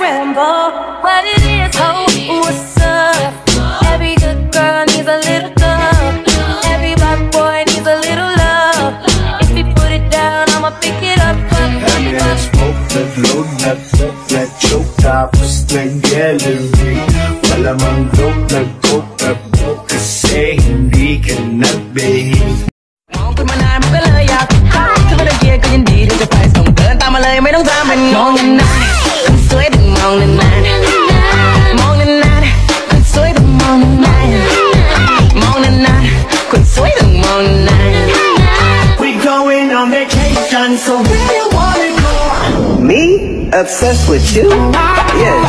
remember what it is. Oh, what's up? Every good girl needs a little love. Every black boy needs a little love. If you put it down, I'ma pick it up. Hemel smoke na glow na coke na choke. Tapos nag-gallery. Wala mang globe na coke na broke. Kasi hindi ka nag-behave. มองคุณมานานมันก็เลยอยากถ้าไม่ได้เกียร์ก็ยินดีที่จะไปส่งเดินตามมาเลยไม่ต้องถามมันมองนานๆคนสวยต้องมองนานๆมองนานๆคนสวยต้องมองนานๆมองนานๆคนสวยต้องมองนานๆ We going on vacation, so where you wanna go? Me? Obsessed with you? Yes.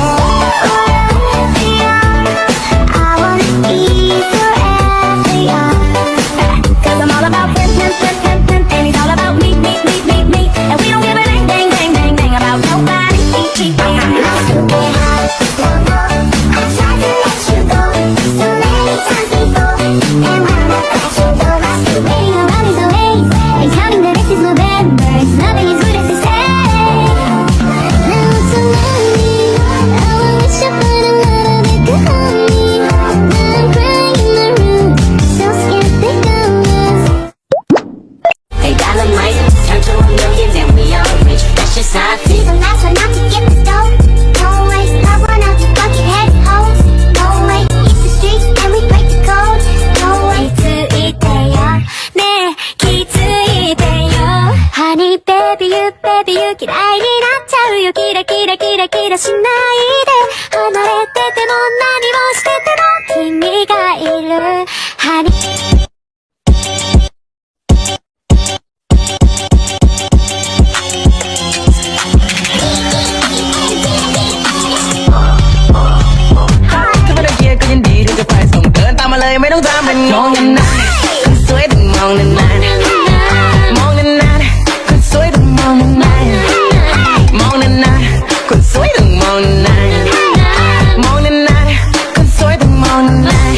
ไม่ต้องถามมันมองนานๆคนสวยต้องมองนานๆมองนานๆคนสวยต้องมองนานๆมองนานๆคนสวยต้องมองนานๆมองนานๆคนสวยต้องมองนาน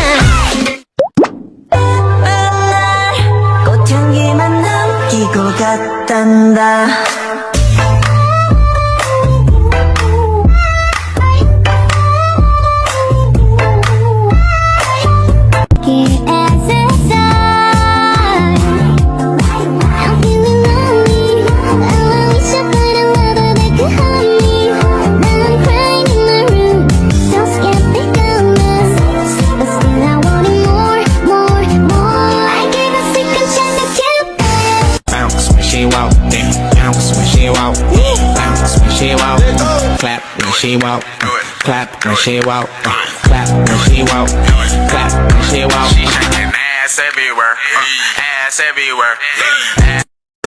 ๆ 꽃향기만 남기고 갔단다 Clap when she walk, clap when she walk, clap when she walk, clap when she walk. She shaking ass everywhere, ass everywhere.